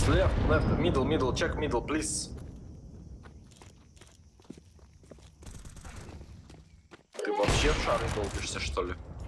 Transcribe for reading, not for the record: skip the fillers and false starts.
Left, middle, check middle, please. Ты вообще в шары долбишься, что ли?